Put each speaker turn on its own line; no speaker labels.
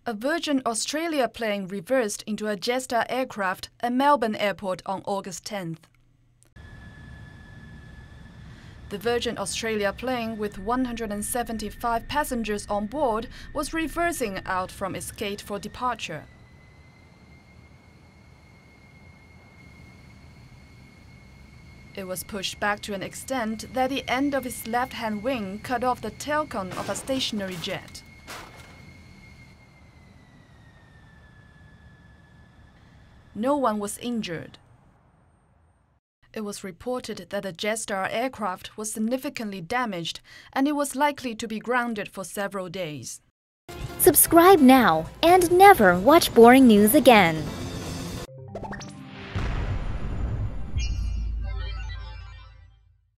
A Virgin Australia plane reversed into a Jetstar aircraft at Melbourne Airport on August 10th. The Virgin Australia plane with 175 passengers on board was reversing out from its gate for departure. It was pushed back to an extent that the end of its left-hand wing cut off the tail cone of a stationary jet. No one was injured. It was reported that the Jetstar aircraft was significantly damaged and it was likely to be grounded for several days.
Subscribe now and never watch boring news again.